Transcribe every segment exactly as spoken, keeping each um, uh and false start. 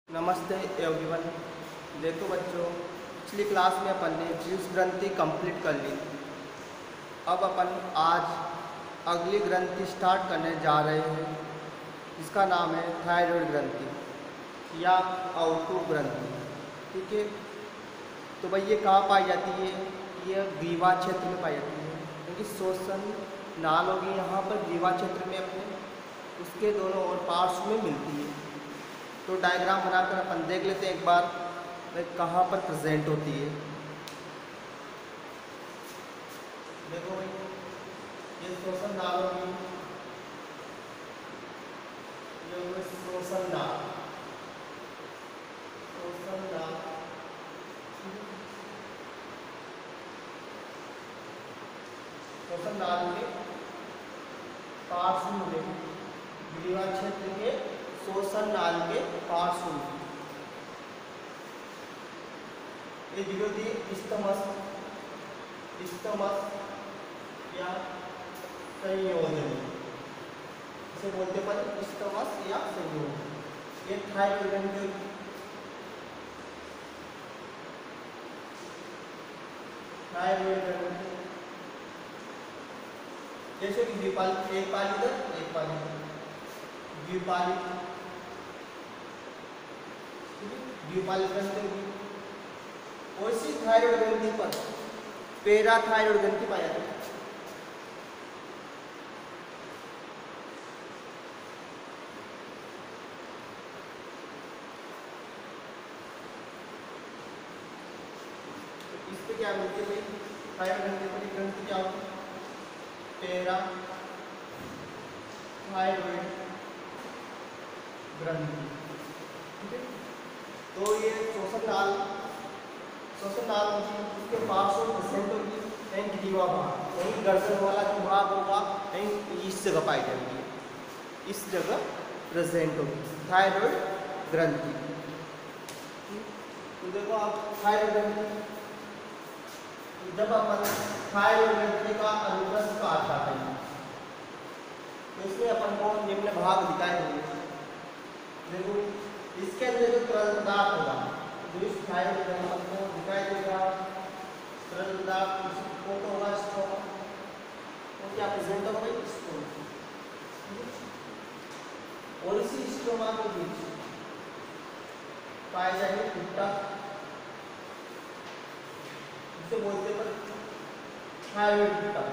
नमस्ते एवरीवन। देखो बच्चों, पिछली क्लास में अपन ने बीस ग्रंथि कंप्लीट कर ली। अब अपन आज अगली ग्रंथि स्टार्ट करने जा रहे हैं, जिसका नाम है थायराइड ग्रंथि या आउटू ग्रंथि। ठीक है, तो भाई ये कहाँ पाई जाती है? ये ग्रीवा क्षेत्र में पाई जाती है, क्योंकि श्वसन नाल होगी यहाँ पर ग्रीवा क्षेत्र में, अपने उसके दोनों ओर पार्श्व में मिलती है। तो डायग्राम बनाकर अपन देख लेते हैं एक बार भाई कहाँ पर प्रेजेंट होती है। देखो भाई, ये श्वसन नाल होगी, ये होगी श्वसन नाल, श्वसन नाल श्वसन नाल के पार्श्व में, ग्रीवा क्षेत्र के श्वसन नाल के पार्श्व में ये जगह होती है इस्तमस, इस्तमस या संयोजन, इसे बोलते पर इस्तमस या संयोजन। ये थायराइड ग्रंथि, थायराइड ग्रंथि जैसे कि द्विपाली, एक पाली इधर एक पाली द्विपाली, द्विपाली ग्रंथि होगी। और इसी थायराइड ग्रंथि पर पैराथायराइड ग्रंथि पाया जाता है। इस पे क्या बोलते हैं? थायराइड ग्रंथि पर ग्रंथि क्या होती है? पैराथायराइड ग्रंथि। ठीक है, तो ये श्वसन नाल, श्वसन नाल होगी, उसके पार्श्व में प्रेजेंट होगी कहीं ग्रीवा भाग, कहीं गर्दन वाला जो भाग होगा कहीं इस जगह पाई जाएगी, इस जगह प्रेजेंट होगी थायराइड ग्रंथि। तो देखो आप थायराइड ग्रंथि, जब अपन थायराइड ग्रंथि का अनुप्रस्थ काट जाते हैं तो इसमें अपन को निम्न भाग दिखाई देंगे। देखो इसके अंदर जो तरल पदार्थ होगा, जो इस थायराइड ग्रंथि को दिखाई देगा, तरल पदार्थ उसको तो होगा स्ट्रोमा, तो क्या प्रेजेंट होगा भाई? स्ट्रोमा। और इसी स्ट्रोमा के बीच पाए जाएंगे ऊतक, जिसे बोलते पर थायराइड ऊतक।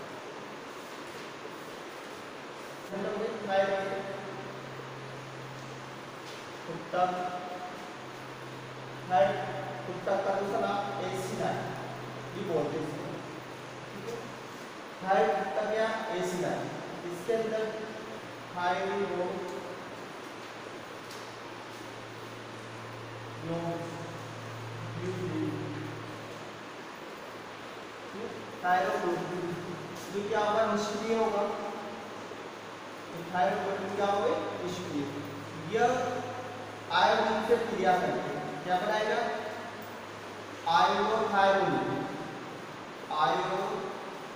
थायराइड ऊतक, थायराइड ऊतक का दूसरा नाम एसिनाई भी बोलते हैं। ठीक है, थायराइड ऊतक या एसिनाई, इसके अंदर थायराइड थायराइड जो क्या होगा? निष्क्रिय होगा। थायराइड क्या होगा? निष्क्रिय। यह आयोडीन से क्रिया करके क्या बनाएगा? आयोडोथायरोन, आयोडोथायरोन।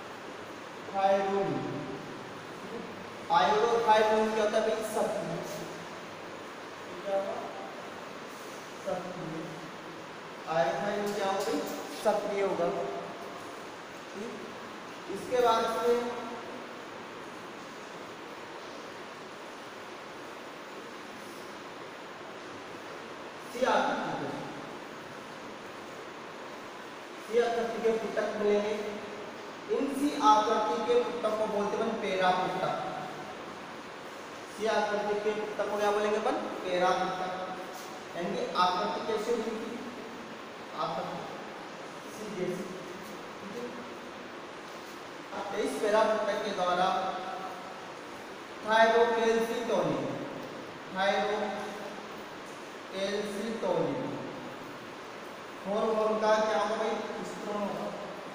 आयोडोथायरोन क्या होता है भाई? सक्रिय। क्या होगा? सक्रिय। आयोडोथायरोन क्या होगा? सक्रिय होगा। इसके बाद में सी आकृति, सी आकृति के ऊतक मिलेंगे। इन सी आकृति के ऊतक को बोलते हैं पैराऊतक। सी आकृति के ऊतक को क्या बोलेंगे अपन? पैराऊतक। यानी आकृति कैसे हुई थी? आकृति सी जैसी। इस पैराऊतक के द्वारा थायरोकेल्सिटोनिन, थायरोकेल्सिटोनिन हार्मोन का क्या होगा भाई? स्त्राव होगा।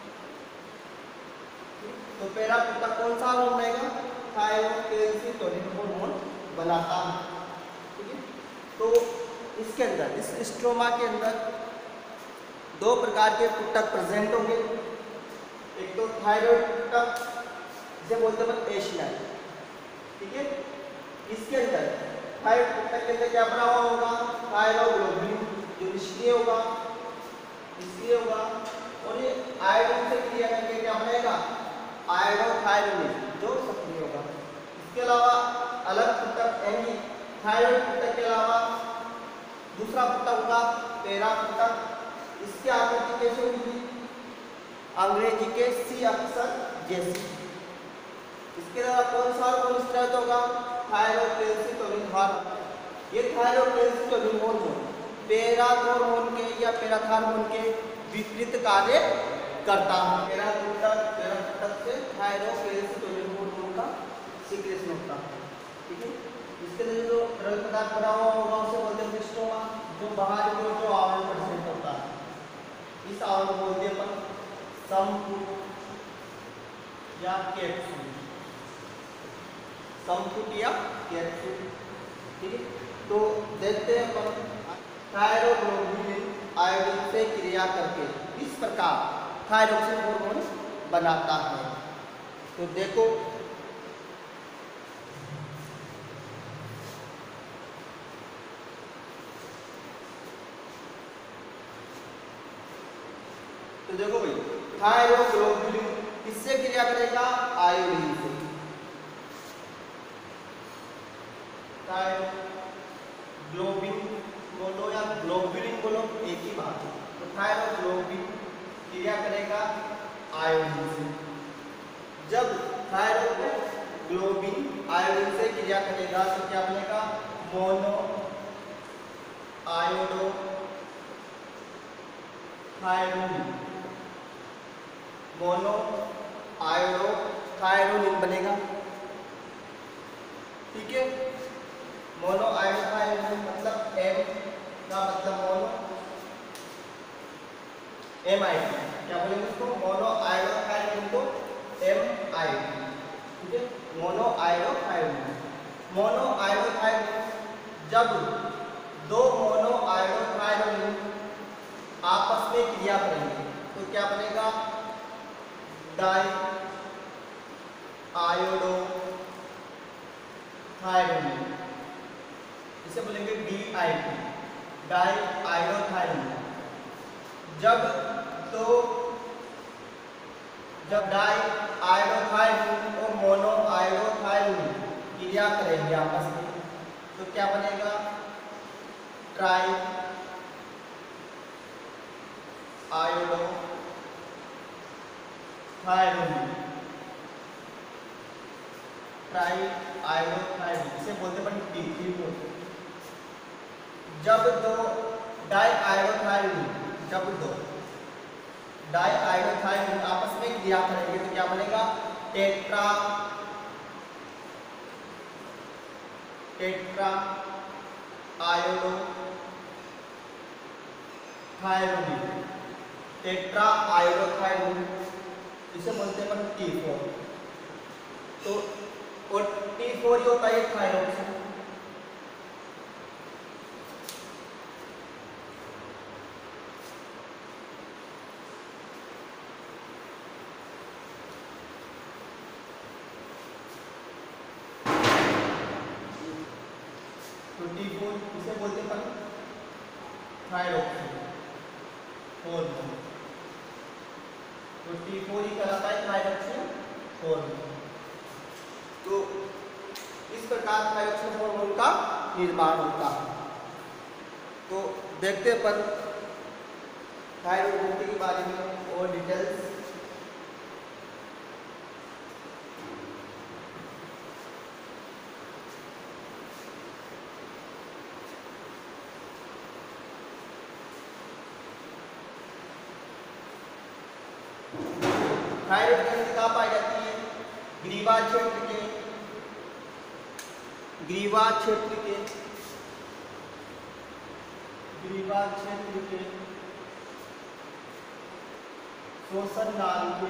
तो पैराऊतक कौन सा हार्मोन बनेगा? थायरोकेल्सिटोनिन हार्मोन बनाता है। ठीक है, तो इसके अंदर, इस स्ट्रोमा के अंदर दो प्रकार के ऊतक प्रेजेंट होंगे। एक तो थायराइड ऊतक, जिसे बोलते हैं एसिनाई। ठीक है, इसके अंदर थायराइड ऊतक के अंदर क्या बना हुआ होगा, थायरोग्लोबुलिन, जो निष्क्रिय होगा, निष्क्रिय होगा, और ये आयोडीन से क्रिया करके क्या बनेगा, आयोडोथायरोनिन, जो सक्रिय होगा। इसके अलावा अलग ऊतक यानी थायराइड ऊतक के अलावा दूसरा ऊतक होगा पैरा ऊतक। इसकी आकृति कैसे होगी, अंग्रेजी के सी अक्षर जैसी। इसके अलावा कौन सा हार्मोन स्रावित होगा, थायरोकेल्सिटोनिन हार्मोन। ये थायरोकेल्सिटोनिन हार्मोन पैराथॉर्मोन के या पैराथॉर्मोन के विपरीत कार्य करता है। पैरा ऊतक पैरा ऊतक से थायरोकेल्सिटोनिन हार्मोन का सीक्रेशन होता है, ठीक है। इसके लिए जो द्रव्य पदार्थ बना हुआ होगा उसे बोलते हैं स्ट्रोमा, जो बाहर की ओर जो आवरण प्रेजेंट होता है, इस आवरण को बोलते हैं अपन समपुट या कैप्सूल, समपुट या कैप्सूल, ठीक है। तो देखते हैं अपन थायरोग्लोबुलिन आयोडीन से क्रिया करके इस प्रकार थायरोक्सिन हार्मोन बनाता है। तो देखो तो देखो भाई थायरोग्लोबुलिन किससे क्रिया करेगा, आयोडीन से। थायरोग्लोबिन बोलो या ग्लोबुलिन बोलो, एक ही बात है। तो थायरोग्लोबिन क्रिया करेगा आयोडीन से। जब थायरोग्लोबिन आयोडीन से क्रिया करेगा तो क्या बनेगा, mono iodo thyronine, mono iodo thyronine बनेगा, ठीक है। मोनो आयोडो थायरोनिन मतलब एम का मतलब मोनो, एम आई डी, क्या बोलेंगे इसको, मोनो आयोडो थायरोनिन को एम आई डी, ठीक है। Mono iodo thyronine, mono iodo thyronine, जब दो मोनो आयोडो थायरोनिन आपस में क्रिया करेंगे तो क्या बनेगा, डाई आयोडो थायरोनिन, इसे बोलेंगे D I T, di iodo thyronine. जब तो जब डाई आयोडो थायरोनिन और मोनो आयोडो थायरोनिन क्रिया करेंगे आपस में तो क्या बनेगा, tri iodo thyronine, tri iodo thyronine, इसे बोलते हैं टी थ्री बोलते। जब दो डाई आयोडो थायरोनिन, जब दो डाई आयोडो थायरोनिन आपस में क्रिया करेंगे तो क्या बनेगा, tetra tetra iodo thyronine, tetra iodo thyronine, इसे बोलते हैं अपन टी फोर। तो और टी फोर ही होता है थायरोक्सिन। तो टी फोर इसे बोलते हैं अपन थायरोक्सिन हार्मोन। तो टी फोर ही कहलाता है थायरोक्सिन हार्मोन। तो इस प्रकार थायरोक्सिन हार्मोन का निर्माण होता है। तो देखते हैं अपन थायराइड ग्रंथि के बारे में और डिटेल्स। थायराइड ग्रंथि कहाँ पाई जाती है, ग्रीवा क्षेत्र के ग्रीवा क्षेत्र के ग्रीवा क्षेत्र के श्वसन नाली के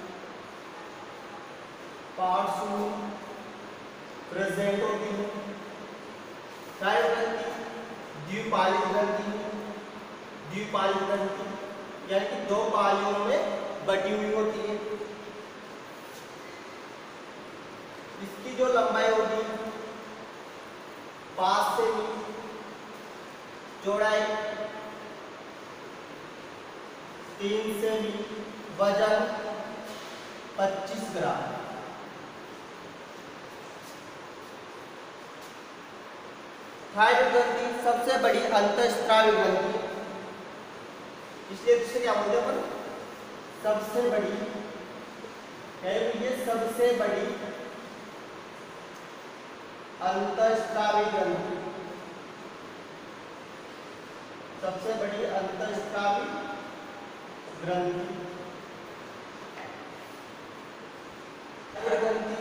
पार्श्व में प्रेजेंट होती है। थायराइड ग्रंथि द्विपालित ग्रंथि है, द्विपालित ग्रंथि यानी कि दो पालियों में बटी हुई होती है। इसकी जो लंबाई होगी पाँच सेमी, चौड़ाई तीन सेमी, वजन पच्चीस ग्राम। थायराइड ग्रंथि सबसे बड़ी अंतःस्रावी ग्रंथि, इसलिए इससे क्या बोलते हैं अपन, सबसे बड़ी है, ये सबसे बड़ी अंतःस्रावी ग्रंथि, सबसे बड़ी अंतःस्रावी ग्रंथि। ग्रंथि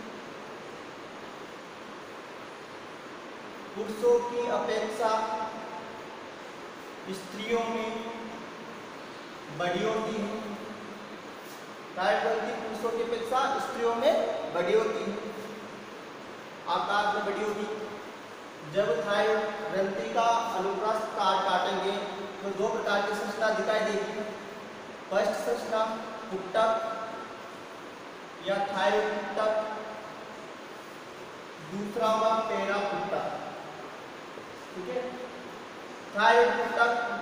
पुरुषों की अपेक्षा स्त्रियों में बड़ी होती है। थायराइड ग्रंथि पुरुषों की अपेक्षा स्त्रियों में बड़ी होती है, आकार में बड़ी होगी। जब थायराइड ग्रंथि का अनुप्रस्थ काट काटेंगे तो दो प्रकार की संरचना दिखाई देगी। फर्स्ट संरचना पुट्टक या थायराइड पुट्टक, दूसरा होगा पैरा पुट्टक। ठीक है, थायराइड पुट्टक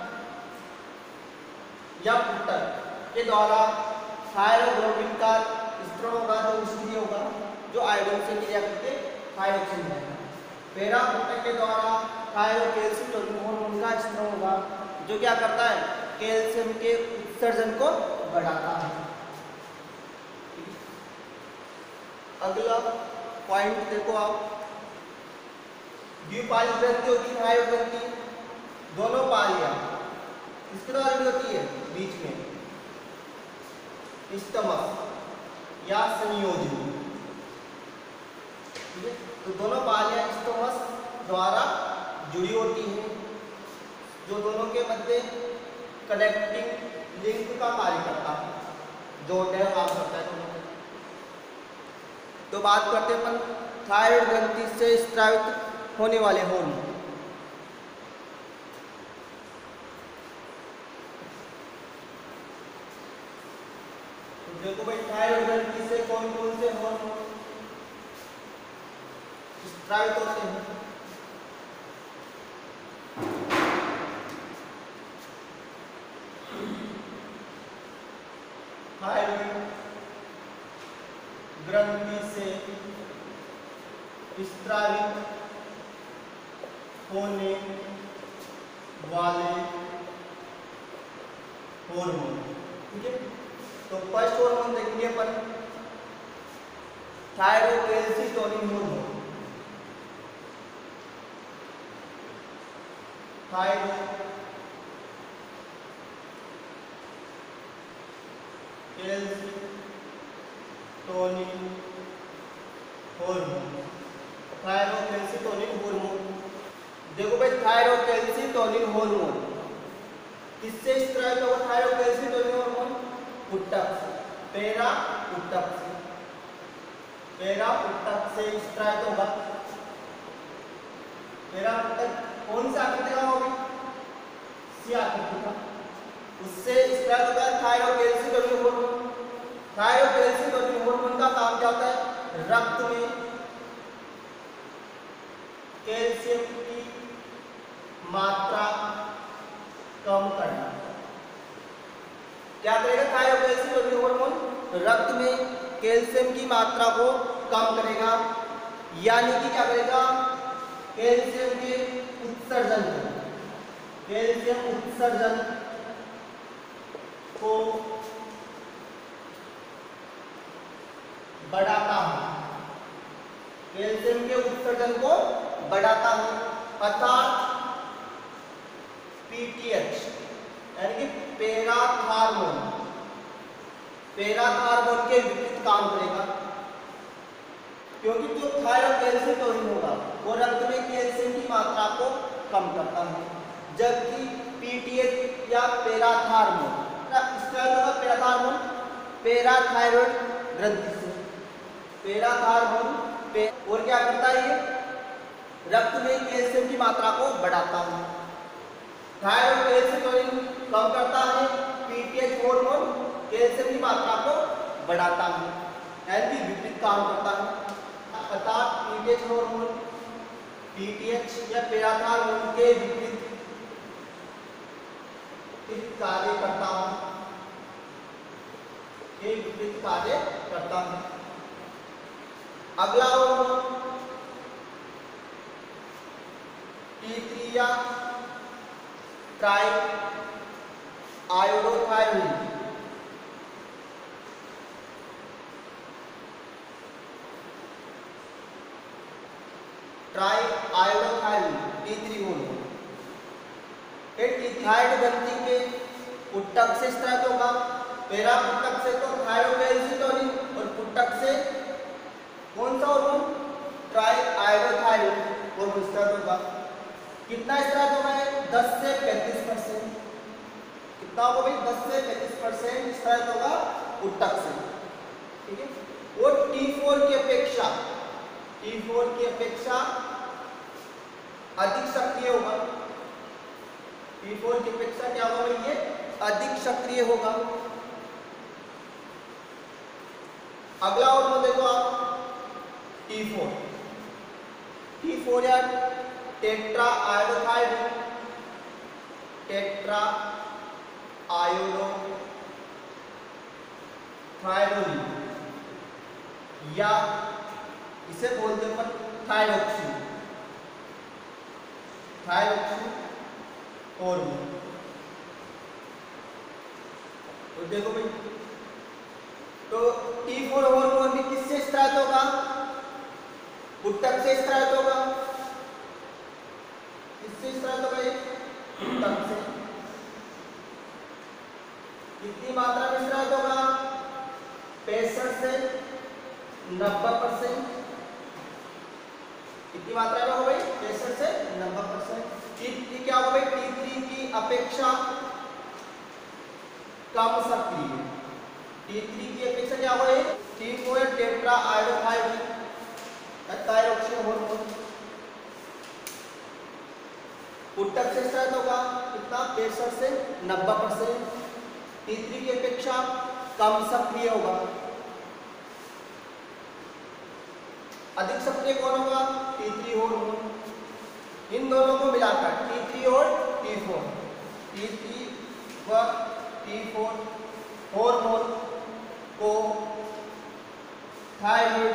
या पुट्टक के द्वारा थायरोग्लोबिन का स्त्रोण होगा, जो निष्क्रिय होगा, जो आयोडीन से क्रिया करके थायरोक्सिन बनेगा। पैरा पुट्टक के द्वारा थायरोकैल्सिटोनिन हार्मोन का स्त्रोण होगा, जो क्या करता है, कैल्शियम के उत्सर्जन को बढ़ाता है। अगला पॉइंट देखो आप, द्विपाली ग्रंथि होती है थायराइड ग्रंथि, दोनों पालियां इसके द्वारा भी होती है, बीच में स्टमक या संयोजन। ठीक है, तो दोनों पालियां स्टमक द्वारा जुड़ी होती है, जो दोनों के मध्य कनेक्टिंग लिंक का कार्य करता है, जोड़ने का काम करता है दोनों को। तो बात करते हैं अपन थायराइड ग्रंथि से स्रावित होने वाले हार्मोन। तो देखो भाई, थायराइड ग्रंथि से कौन कौन से हार्मोन स्रावित होते हैं। थायराइड ग्रंथि से स्रावित होने वाले हार्मोन। ठीक है, तो फर्स्ट हार्मोन देखेंगे अपन thyrocalcitonin hormone. Thyrocalcitonin hormone, thyrocalcitonin hormone. देखो भाई, थायरोकैल्सिटोनिन हार्मोन किससे स्रावित होगा? थायरोकैल्सिटोनिन हार्मोन पुट्टक से, पैरा पुट्टक से, पैरा पुट्टक से स्रावित होगा। पैरा पुट्टक कौन सी आकृति का होगी? सी आकृति का, उससे स्रावित होगा थायरोकैल्सिटोनिन हार्मोन। थायरोकैल्सिटोनिन हार्मोन का काम क्या होता है? रक्त में कैल्शियम की मात्रा कम करना। क्या करेगा थायरोकैल्सिटोनिन हार्मोन? रक्त में कैल्शियम की मात्रा को कम करेगा, यानी कि क्या करेगा? कैल्शियम के उत्सर्जन को, कैल्शियम उत्सर्जन को बढ़ाता है, कैल्शियम के उत्सर्जन को बढ़ाता है, अर्थात पीटीएच यानी कि पैराथार्मोन, पैराथार्मोन के विपरीत काम करेगा। क्योंकि जो थायरोकैल्सिटोनिन होगा वो रक्त में कैल्शियम की मात्रा को कम करता है, जबकि पीटीएच या पैराथार्मोन पैराथार्मोन पैराथायरॉइड ग्रंथि से, पैराथार्मोन पे और क्या करता है? ये रक्त में कैल्शियम की मात्रा को बढ़ाता है, थायरोकैल्सिटोनिन कम करता है, पीटीएच हार्मोन कैल्शियम की मात्रा को बढ़ाता है, यानी कि विपरीत काम करता है। अर्थात पीटीएच हार्मोन पीटीएच या पेराथाल उनके विपरीत कार्य करता हूं के विपरीत कार्य करता हूं। अगला हार्मोन टी थ्री या tri iodothyronine tri iodothyronine T three hormone thyroid ग्रंथि के पुटक से स्त्रावित होगा। पैरा पुटक से तो थायरोकेल्सिटोनिन और पुटक से कौन सा हार्मोन ट्राई आयोडोथायरोन हार्मोन स्त्रावित होगा। कितना स्त्रावित होगा? दस से पैंतीस परसेंट। कितना होगा भाई? दस से पैंतीस परसेंट स्त्रावित होगा पुटक से। ठीक है। वो टी फोर की अपेक्षा टी फोर की अपेक्षा अधिक सक्रिय होगा। टी फोर की अपेक्षा क्या होगा भाई? ये अधिक सक्रिय होगा। अगला हार्मोन देखो आप टी फोर टी फोर या टेट्रा आयोडोथायरोन टेट्रा आयोडोथायरोन या इसे बोलते हैं थायरोक्सिन थायरोक्सिन हार्मोन। तो देखो भाई, तो टी फोर हार्मोन भी किससे स्त्रावित होगा? पुटक से स्त्रावित होगा। किससे स्त्रावित होगा? ये पुटक से। कितनी मात्रा में स्त्रावित होगा? पैंसठ से नब्बे परसेंट। कितनी मात्रा में होगा? पैंसठ से नब्बे परसेंट। टी क्या होगा? टी थ्री की अपेक्षा कम सक्रिय। टी थ्री की अपेक्षा क्या होगा? T four tetra iodothyronine thyroxine hormone पुटक से स्त्रावित होगा। कितना? पैंसठ से नब्बे परसेंट। टी थ्री की अपेक्षा कम सक्रिय होगा। अधिक सक्रिय कौन होगा? T three hormone. इन दोनों को मिलाकर टी थ्री और टी फोर टी थ्री व टी फोर हार्मोन को थायराइड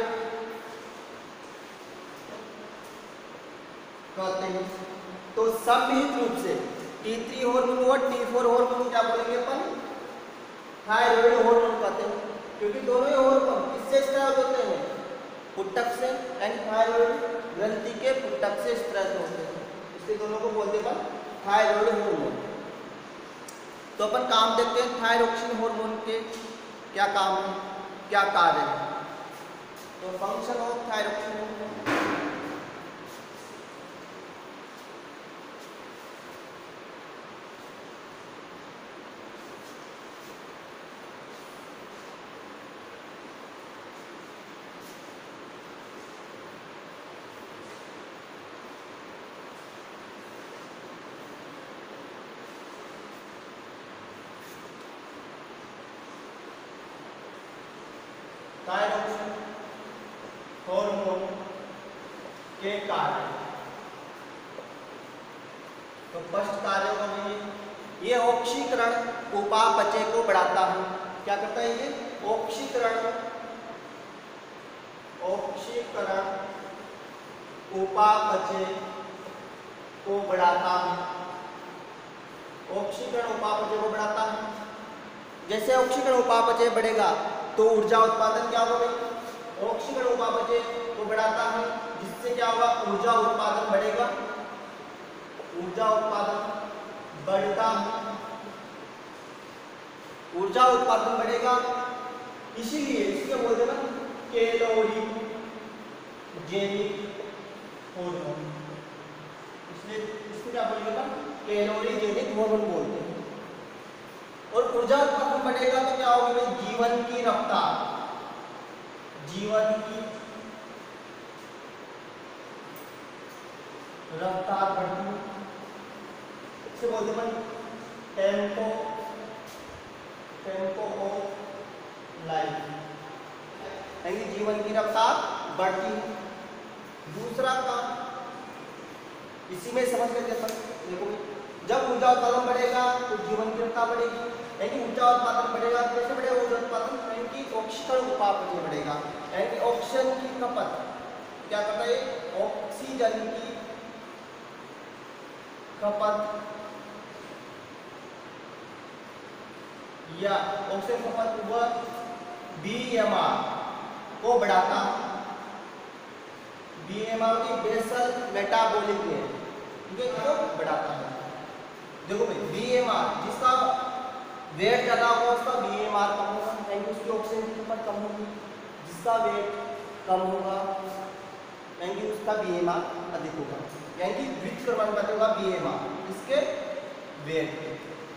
कहते हैं। तो सम्मिलित रूप से टी थ्री हार्मोन और टी फोर हार्मोन क्या बोलेंगे अपन? थायराइड हार्मोन कहते हैं, क्योंकि दोनों ही हार्मोन किससे स्त्रावित होते हैं? पुटक से एंड थायराइड ग्रंथि के पुटक से स्त्रावित होते हैं, इसलिए दोनों को बोलते हैं थायराइड हार्मोन। तो अपन काम देखते हैं थायरोक्सिन हार्मोन के क्या काम है, क्या कार्य है। तो function of thyroxine hormone thyroxine hormone के कार्य। तो फर्स्ट कार्य में ये ऑक्सीकरण उपापचय को बढ़ाता है। क्या करता है? ये ऑक्सीकरण ऑक्सीकरण उपापचय को बढ़ाता है। ऑक्सीकरण उपापचय को बढ़ाता है। जैसे ऑक्सीकरण उपापचय बढ़ेगा तो ऊर्जा उत्पादन क्या होगा? ऑक्सीकरण उपापचय को बढ़ाता है, जिससे क्या होगा? ऊर्जा उत्पादन बढ़ेगा। ऊर्जा उत्पादन बढ़ता है। ऊर्जा उत्पादन बढ़ेगा, इसीलिए इसके बोलते हैं कैलोरी जेनिक हार्मोन। इसलिए इसको क्या बोलेगा? कैलोरी जेनिक हार्मोन बोलते हैं। और ऊर्जा उत्पादन बढ़ेगा तो क्या होगी? जीवन की रफ्तार जीवन की रफ्तार बढ़ती है। इसे बोलते हैं टेम्पो टेम्पो ऑफ लाइफ, यानी जीवन की रफ्तार बढ़ती है। दूसरा काम इसी में समझ करके अपन देखो, जब ऊर्जा उत्पादन बढ़ेगा तो जीवन की दृढ़ता बढ़ेगी, यानी ऊर्जा उत्पादन बढ़ेगा कैसे बढ़ेगा ऊर्जा उत्पादन, यानी कि ऑक्सीकरण उपापचय बढ़ेगा, यानी कि ऑक्सीजन की खपत क्या करता है, ऑक्सीजन की खपत या ऑक्सीजन खपत वह बी एम आर को बढ़ाता है। बी एम आर की बेसल मेटाबॉलिक रेट, ठीक है, इसको बढ़ाता है। देखो भाई बी एम आर जिसका वेट ज्यादा होगा उसका बी एम आर कम होगा, यानी कि उसकी ऑक्सीजन की खपत कम होगी। जिसका वेट कम होगा यानी कि उसका बी एम आर अधिक होगा, यानी कि द्वितीय क्रमानुपाती होगा बी एम आर इसके वेट के,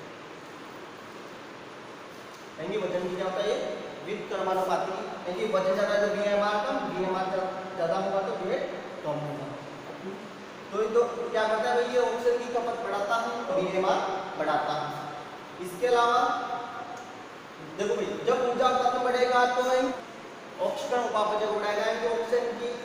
यानी कि वजन की क्या होता है द्वितीय क्रमानुपाती, यानी कि वजन ज्यादा तो बी एम आर कम, बी एम आर ज्यादा होगा तो वेट कम होगा। तो ये तो क्या करता है भाई, ये ऑक्सीजन की खपत बढ़ाता है और बी एम आर बढ़ाता है। इसके अलावा देखो भाई जब ऊर्जा उत्पादन बढ़ेगा तो ऑक्सीकरण उपापचय को बढ़ाएगा, यानी कि ऑक्सीजन की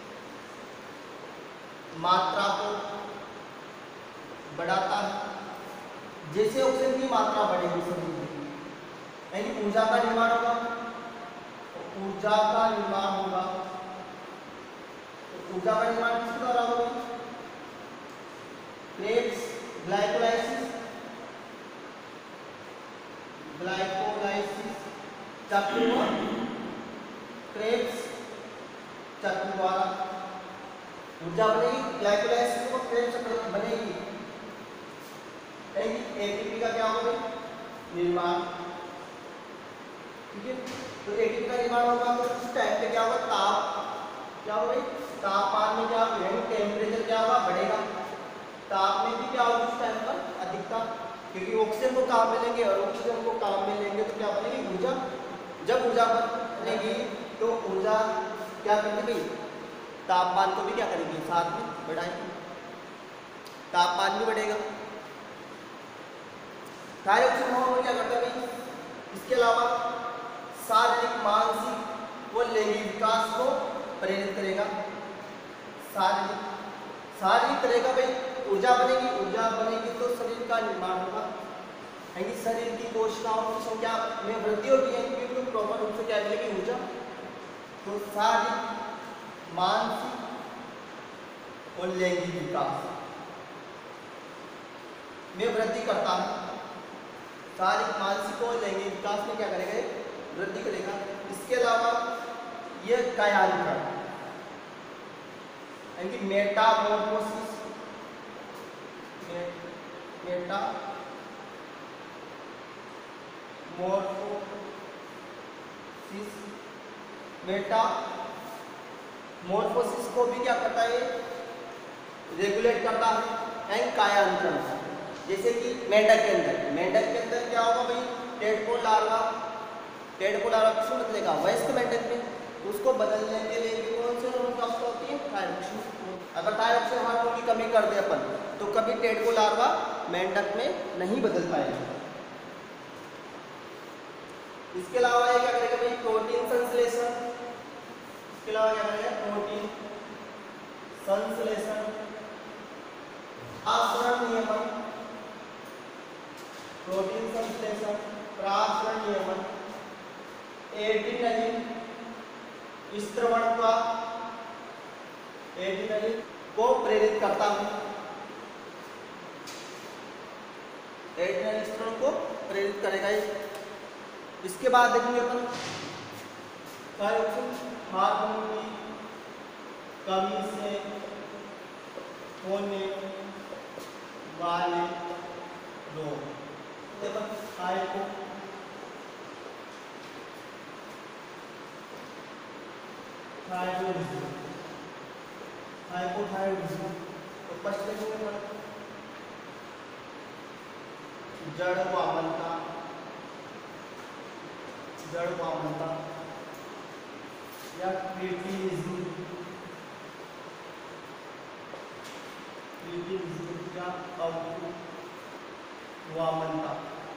मात्रा को बढ़ाता है। जैसे ऑक्सीजन की मात्रा बढ़ेगी शरीर में, यानी ऊर्जा का निर्माण होगा, ऊर्जा का निर्माण होगा, तो ऊर्जा का निर्माण किसके द्वारा होगा, क्रेब्स ग्लाइकोलाइसिस, ग्लाइकोलाइसिस चक्र, क्रेब्स चक्र द्वारा ऊर्जा बनेगी, ग्लाइकोलाइसिस को क्रेब्स चक्र बनेगी, एटीपी का क्या होगा निर्माण, ठीक है। तो एटीपी का निर्माण होगा तो उस टाइम पे क्या होगा, ताप क्या होगा, तापमान में क्या होगा, टेम्परेचर क्या होगा बढ़ेगा, ताप में भी क्या होगा उस टाइम पर अधिकता, क्योंकि ऑक्सीजन को काम मिलेंगे और ऑक्सीजन को काम में लेंगे तो क्या बनेगी ऊर्जा। जब ऊर्जा बनेगी तो ऊर्जा क्या करेगी भाई, तापमान को भी क्या करेगी साथ में बढ़ाएगी, तापमान भी बढ़ेगा। थायरॉक्सिन हार्मोन क्या करता है भाई, इसके अलावा शारीरिक मानसिक व लैंगिक विकास को प्रेरित करेगा, शारीरिक शारीरिक करेगा भाई, ऊर्जा बनेगी, ऊर्जा बनेगी तो शरीर का निर्माण होगा, यानी शरीर की कोशिकाओं की संख्या में वृद्धि होती है क्योंकि तो प्रॉपर रूप से क्या मिलेगी ऊर्जा। तो शारीरिक मानसिक और लैंगिक विकास में वृद्धि करता है, शारीरिक मानसिक और लैंगिक विकास में क्या करेगा वृद्धि करेगा। इसके अलावा यह कायान्तरण यानी कि metamorphosis, metamorphosis metamorphosis को भी क्या करता है रेगुलेट करता है, एंड कायांतरण। जैसे कि मेंढक के अंदर मेंढक के अंदर क्या होगा भाई, टेडपोल लार्वा टेडपोल लार्वा किसमें बदलेगा वयस्क मेंढक में, उसको बदलने के लिए भी कौन से हार्मोन की आवश्यकता होती है थायरॉक्सिन। अगर थायरॉक्सिन हार्मोन की कमी कर दे अपन तो कभी टेडपोल लार्वा मेंढक में नहीं बदल पाएगा। इसके अलावा ये क्या करेगा भाई प्रोटीन संश्लेषण, इसके अलावा क्या करेगा प्रोटीन संश्लेषण, आसरण नियमन, प्रोटीन संश्लेषण प्रासरण नियमन, एड्रेनलिन स्त्रवणता एड्रेनलिन को प्रेरित करता है, एड्रेनलिन स्त्रवण को प्रेरित करेगा। इसके बाद देखेंगे अपन थायरॉक्सिन हार्मोन की कमी से होने वाले रोग, देखो हाइपो थायरॉइडिज्म, हाइपोथायरॉइडिज्म तो फर्स्ट देखेंगे जड़ वामनता, जड़ वामनता या क्रिटिनिज्म, क्रिटिनिज्म या अवधि वामनता,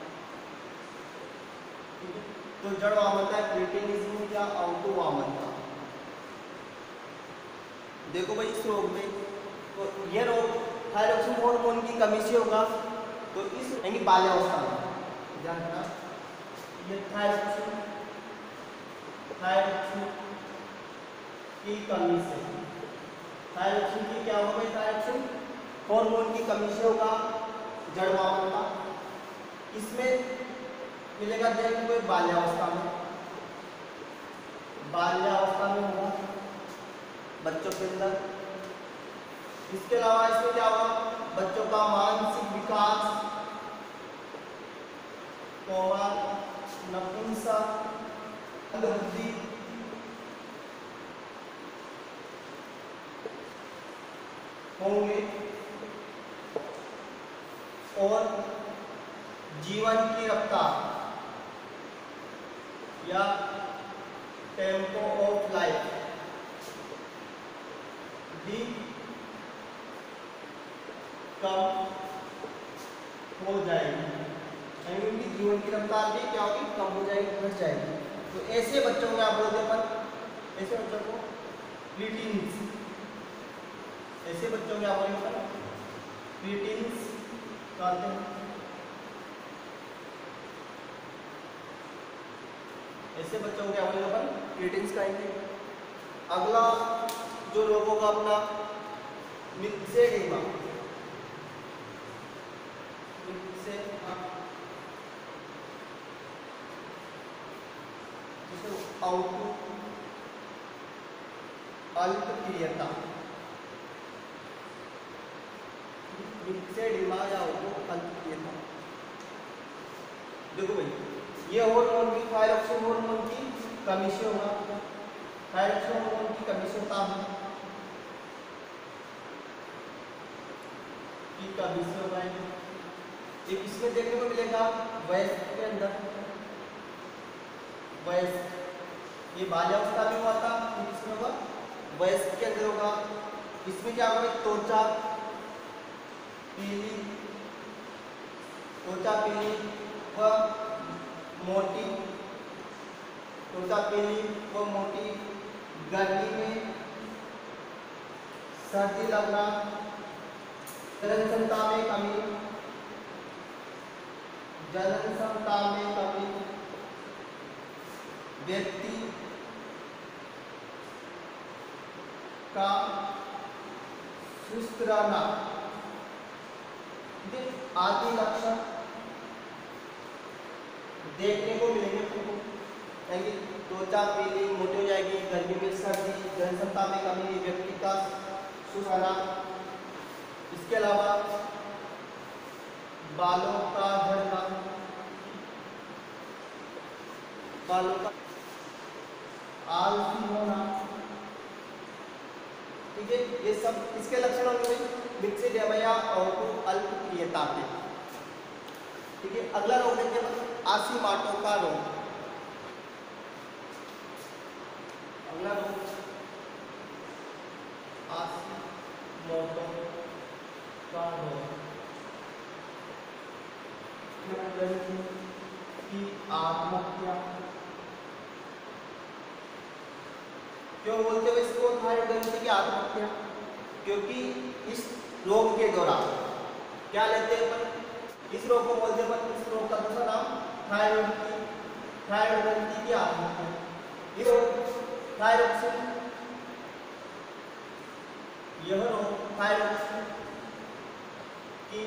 तो जड़ वामनता है क्रिटिनिज्म या अवधि वामनता। देखो भाई इस रोग में तो यह रोग थायरोक्सिन हार्मोन की कमी से होगा। तो इस यानी बाल्यावस्था में ध्यान रखना, ये थायरोक्सिन थायरोक्सिन की कमी से, थायरोक्सिन की क्या होगा, थायरोक्सिन हार्मोन की कमी से होगा जड़ मामला का। इसमें मिलेगा देखने को बाल्यावस्था में, बाल्यावस्था में होगा बच्चों के अंदर। इसके अलावा इसमें क्या होगा, बच्चों का मानसिक विकास, कौमार, नपुंसक, बुद्धि, होंगे और जीवन की रफ्तार या टेम्पो ऑफ लाइफ भी कम हो जाएगी, यानी उनकी जीवन की रफ्तार भी क्या होगी, कम हो जाएगी, घट जाएगी। तो ऐसे बच्चों को आप बोलते हैं, ऐसे बच्चों को प्रीटीन्स, ऐसे बच्चों में आप बोलेंगे प्रीटीन्स कहते हैं, ऐसे बच्चों को क्या बोलेंगे अपन, प्रीटीन्स कहेंगे। अगला जो रोग होगा अपना मिक्सेडिमा, आउटू अल्पक्रियता, मिक्सेडिमा या आउटू अल्पक्रियता। देखो भाई, ये हार्मोन की थायरोक्सिन हार्मोन की कमी से होगा, थायरोक्सिन हार्मोन की कमी से होता है, की कमी से होगा। एक इसमें देखने को मिलेगा वयस्क के अंदर, वयस्क ये बाल्यावस्था में हुआ था, इसमें होगा वयस्क के अंदर होगा। इसमें क्या होगा, त्वचा पीली, त्वचा पीली व मोटी, त्वचा पीली व मोटी, गर्मी में सर्दी लगना, जनन क्षमता में कमी, जनन क्षमता में कमी, व्यक्ति का सुस्त रहना आदि लक्षण देखने को मिलेंगे तुमको, यानी त्वचा पीली, मोटी हो जाएगी, गर्मी में सर्दी, जनसंख्या में कमी, व्यक्ति का सुस्त रहना। इसके अलावा बालों का झड़ना, बालों का आलसी होना, ठीक है, ये सब इसके लक्षण होंगे मिक्सेडिमा या अल्पक्रियता के। ठीक है, अगला रोग देखिए आसिमाटो का रोग। अगला रोग आसिमाटो का रोग की आत्महत्या। क्यों बोलते हैं इसको थायराइड ग्रंथि की आत्महत्या? क्योंकि इस रोग के दौरान क्या लेते हैं अपन, इस रोग को बोलते हैं, इस रोग का दूसरा नाम थायराइड की थायराइड ग्रंथि की आत्महत्या। ये रोग थायरोक्सिन, यह रोग थायरोक्सिन की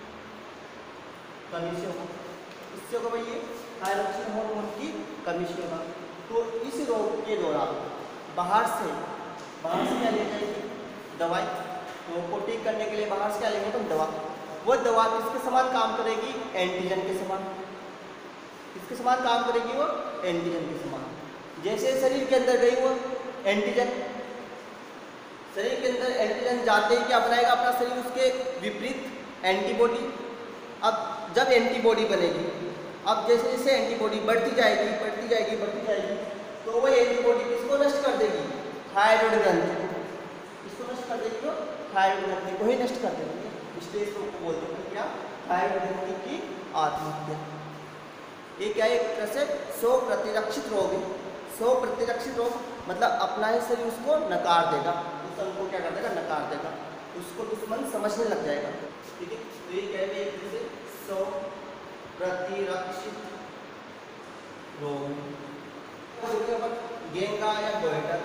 कमी से होगा, इससे होगा भाई ये थायरोक्सिन हार्मोन की कमी से होगा। तो इस रोग के दौरान बाहर से बाहर से क्या ले जाएगी, दवाई, तो को ठीक करने के लिए बाहर से क्या लेंगे तुम, दवा। वो दवा किसके समान काम करेगी, एंटीजन के समान, किसके समान काम करेगी, वो एंटीजन के समान। जैसे शरीर के अंदर गई वो एंटीजन, शरीर के अंदर एंटीजन जाते ही क्या बनाएगा अपना शरीर, उसके विपरीत एंटीबॉडी। अब जब एंटीबॉडी बनेगी, अब जैसे जैसे एंटीबॉडी बढ़ती जाएगी बढ़ती जाएगी बढ़ती जाएगी, तो वो एंटीबॉडी किसको नष्ट कर देगी, थायराइड ग्रंथि, किसको नष्ट कर देगी, तो थायराइड ग्रंथि को ही नष्ट कर देगी। इसलिए इसको बोलते हैं क्या, थायराइड ग्रंथि की आत्महत्या। ये क्या है, एक तरह से सौ प्रतिरक्षित रोग है। सौ प्रतिरक्षित रोग मतलब अपना ही शरीर उसको नकार देगा, उस अंग को क्या कर देगा, नकार देगा। उसको दुश्मन समझने लग जाएगा। ठीक है, तो ये क्या है, एक से सौ प्रतिरक्षित रोग, गेंगा या गोइटर।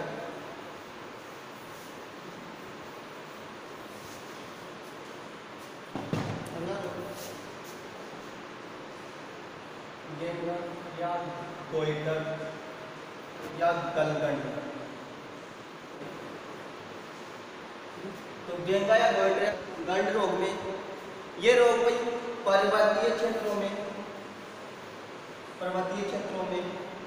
गेंगा या गोइटर या गलगंड। तो गेंगा या गोइटर गंड रोग में, ये रोग भाई पर्वतीय क्षेत्रों में पर्वतीय क्षेत्रों में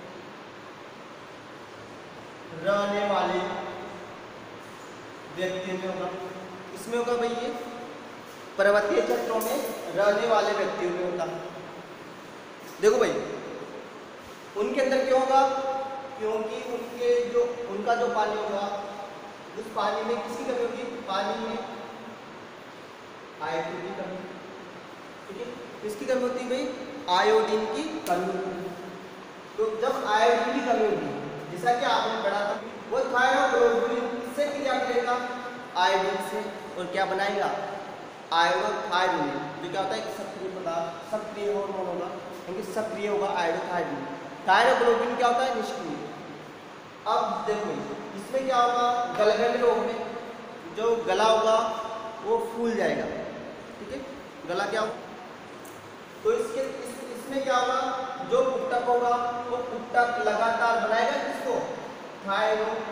रहने वाले व्यक्ति में होगा। इसमें होगा भाई, ये पर्वतीय क्षेत्रों में रहने वाले व्यक्तियों में होता। देखो भाई, उनके अंदर क्यों होगा, क्योंकि उनके जो उनका जो पानी होगा, उस पानी में किसकी कमी होगी, पानी में आयोडीन की कमी। ठीक है, किसकी कमी होती है भाई, आयोडीन की कमी। तो जब आयोडीन की कमी होगी, जैसा कि आपने पढ़ा था, वो थायरोग्लोबुलिन से क्रिया करेगा आयोडीन से, और क्या बनाएगा, आयोडोथायरोनिन, जो क्या होता है, एक सक्रिय पदार्थ, सक्रिय हार्मोन होगा, क्योंकि सक्रिय होगा आयोडोथायरोनिन। थायरोग्लोबुलिन क्या होता है, निष्क्रिय। अब देखो इसमें क्या होगा, गलगंड रोग में जो गला होगा वो फूल जाएगा। ठीक है, गला क्या होगा, तो इसके इस, इसमें क्या होगा, जो पुट्टक होगा वो पुट्टक लगातार बनाएगा किसको, थायरोग्लोबिन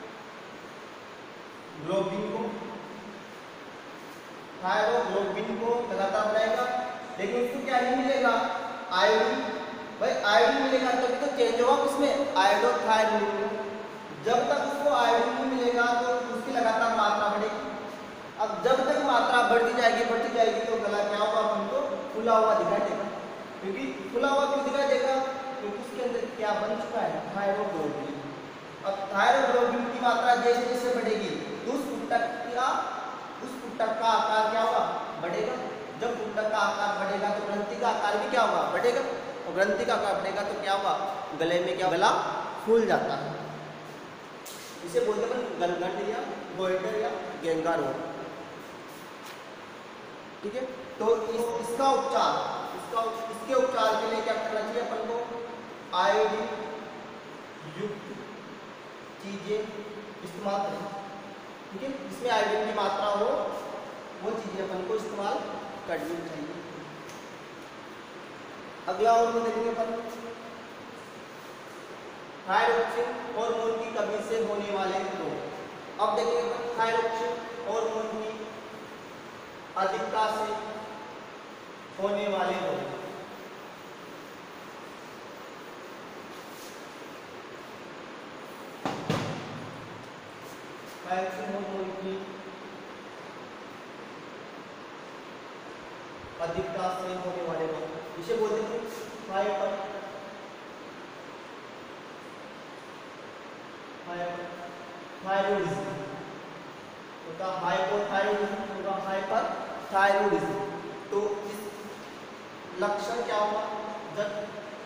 को, थायरोग्लोबिन को लगातार बनाएगा। लेकिन उसको क्या नहीं मिलेगा, आयोडीन। भाई आयोडीन मिलेगा तभी तो चेंज होगा किसमें, आयोडोथायरोनिन में। जब तक उसको आयोडीन नहीं मिलेगा तो उसकी लगातार मात्रा बढ़ेगी। अब जब तक मात्रा बढ़ती जाएगी बढ़ती जाएगी तो गला क्या होगा, अपन को फुला हुआ दिखाई देगा। क्योंकि फुला हुआ क्यों दिखाई देगा, क्योंकि उसके अंदर क्या बन चुका है, थायरोग्लोबिन। अब थायरोग्लोबिन की मात्रा जैसे जैसे बढ़ेगी तो उस पुट्टक का उस पुट्टक का आकार क्या होगा, बढ़ेगा। जब पुट्टक का आकार बढ़ेगा तो ग्रंथि का आकार भी क्या होगा, बढ़ेगा। और ग्रंथि का आकार बढ़ेगा तो क्या होगा, गले में क्या, गला फूल जाता है। इसे बोलते हैं गलगंड या गोइटर या गेंगा रोग। ठीक है, तो इस, इसका उपचार इसका इसके उपचार के लिए क्या करना चाहिए अपन को, आयोडीन युक्त चीजें इस्तेमाल करें। ठीक है, इसमें आयोडीन की मात्रा हो वो चीजें अपन को इस्तेमाल करनी चाहिए। अगला और देखेंगे अपन, थायरोक्सिन हार्मोन की कमी से होने वाले रोग। अब देखेंगे थायरोक्सिन हार्मोन की अधिकता से होने वाले रोग। थायरोक्सिन हार्मोन की अधिकता से होने वाले रोग, इसे बोलते हैं हाइपर थायरॉइडिज्म होता, हाइपोथायरॉइडिज्म होगा, हाइपर थायरॉइडिज्म। तो इस लक्षण क्या होगा, जब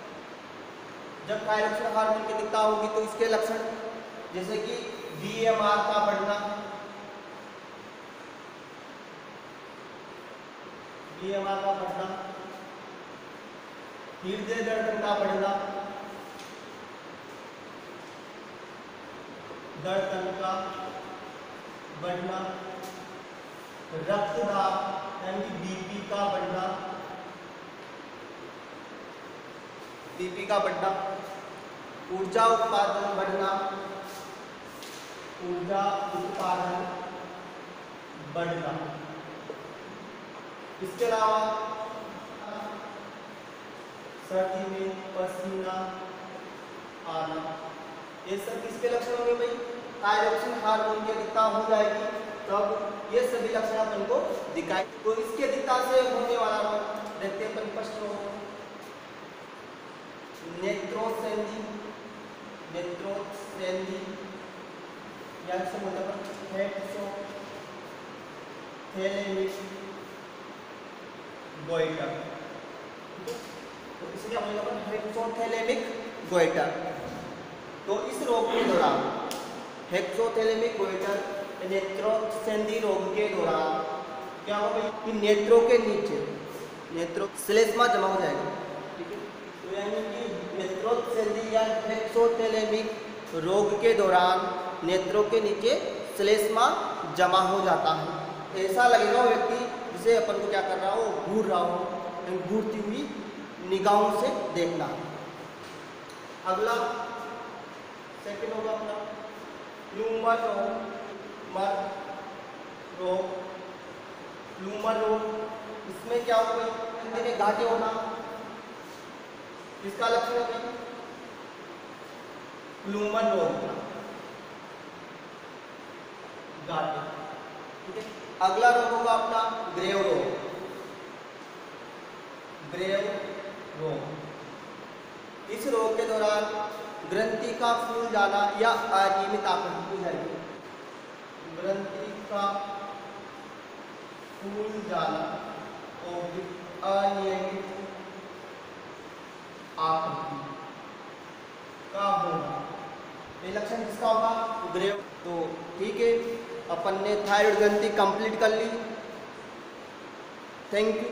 जब थायरोक्सिन हार्मोन की अधिकता होगी तो इसके लक्षण जैसे कि वीएमआर का बढ़ना, वीएमआर का बढ़ना, हृदय धड़कन का बढ़ना, धड़कन का बढ़ना, रक्तदाब यानी बीपी का बढ़ना, बीपी का बढ़ना, ऊर्जा उत्पादन बढ़ना, ऊर्जा उत्पादन बढ़ना। इसके अलावा सर्दी में पसीना आना, ये सब किसके लक्षण होंगे भाई, थायरोक्सिन हार्मोन की अधिकता हो जाएगी तब ये सभी लक्षण अपन को दिखाई। तो इसकी अधिकता से होने वाला रोग देखते हैं परिपक्व रोग, नेत्रोसेंधी, नेत्रोसेंधी या से मतलब हेक्सोथैलेमिक गोइटर। तो इसलिए हम लोग हेक्सोथैलेमिक गोइटर। तो इस रोग के दौरान हेक्सोथैलेमिक गोइटर नेत्रोत्संधि रोग के दौरान क्या होगा कि नेत्रों के नीचे नेत्रों श्लेष्मा जमा हो जाएगा, ठीक है। तो यानी कि नेत्रोत्संधि या हेक्सोथैलेमिक रोग के दौरान नेत्रों के नीचे श्लेष्मा जमा हो जाता है। ऐसा लगेगा वो व्यक्ति जिसे अपन को क्या कर रहा हो, घूर रहा हो, घूरती हुई निगाहों से देखना। अगला सेकंड होगा अपना ल्यूमर रोग। मर रोग ल्यूमर रोग, इसमें क्या होगा, हिंदी में घाटे होना। इसका लक्षण है ल्यूमर रोग घाटे, ठीक है। अगला रोग होगा अपना ग्रेव रोग। ग्रेव रोग, इस रोग के दौरान ग्रंथि का फूल जाना या अनियमित आकृति हो जाएगी। ग्रंथि का फूल जाना और अनियमित आकृति का होना, ये लक्षण किसका होगा, ग्रेव। तो ठीक है, अपन ने थायराइड ग्रंथि कंप्लीट कर ली। Thank you.